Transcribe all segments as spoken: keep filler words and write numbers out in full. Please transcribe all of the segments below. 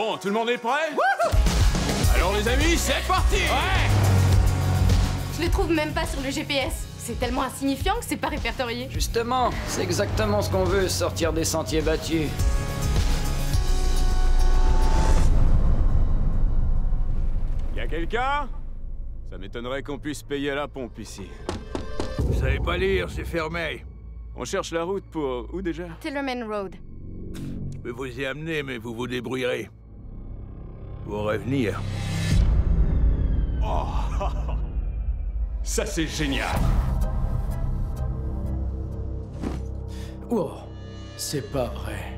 Bon, tout le monde est prêt? Alors les amis, c'est parti! Ouais! Je le trouve même pas sur le G P S. C'est tellement insignifiant que c'est pas répertorié. Justement, c'est exactement ce qu'on veut, sortir des sentiers battus. Y'a quelqu'un? Ça m'étonnerait qu'on puisse payer à la pompe ici. Vous savez pas lire, c'est fermé. On cherche la route pour... où déjà? Tillerman Road. Je peux vous y amener, mais vous vous débrouillerez. Pour revenir. Oh! Ça c'est génial! Oh, c'est pas vrai.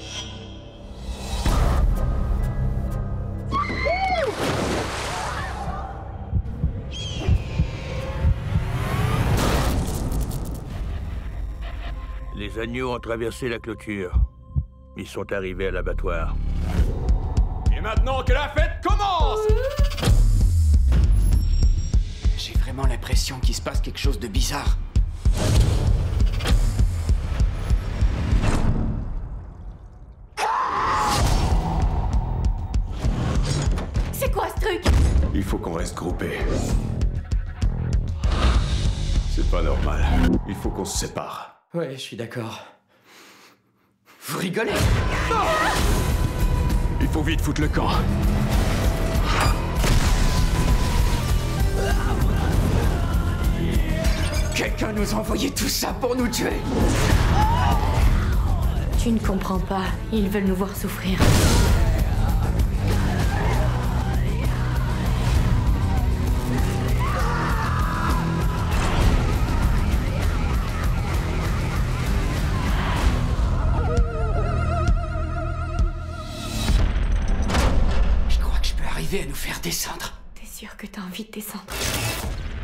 Les agneaux ont traversé la clôture. Ils sont arrivés à l'abattoir. Et maintenant que la fête commence! J'ai vraiment l'impression qu'il se passe quelque chose de bizarre. C'est quoi ce truc? Il faut qu'on reste groupés. C'est pas normal. Il faut qu'on se sépare. Ouais, je suis d'accord. Vous rigolez? Il faut vite foutre le camp. Quelqu'un nous a envoyé tout ça pour nous tuer. Tu ne comprends pas. Ils veulent nous voir souffrir. Je crois que je peux arriver à nous faire descendre. T'es sûr que t'as envie de descendre?